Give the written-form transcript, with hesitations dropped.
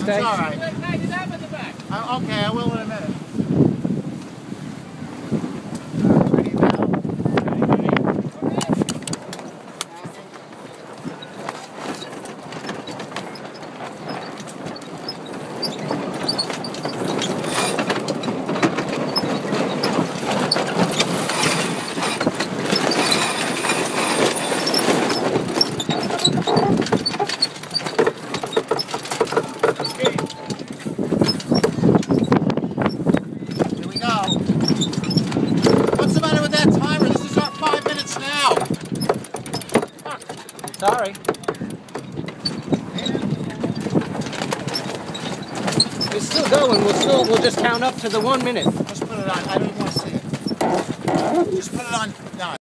stay? It's all right. Okay, I will in a minute. Ready now? Sorry. It's still going. We'll just count up to the 1 minute. Just put it on. I don't want to see it. Just put it on. No.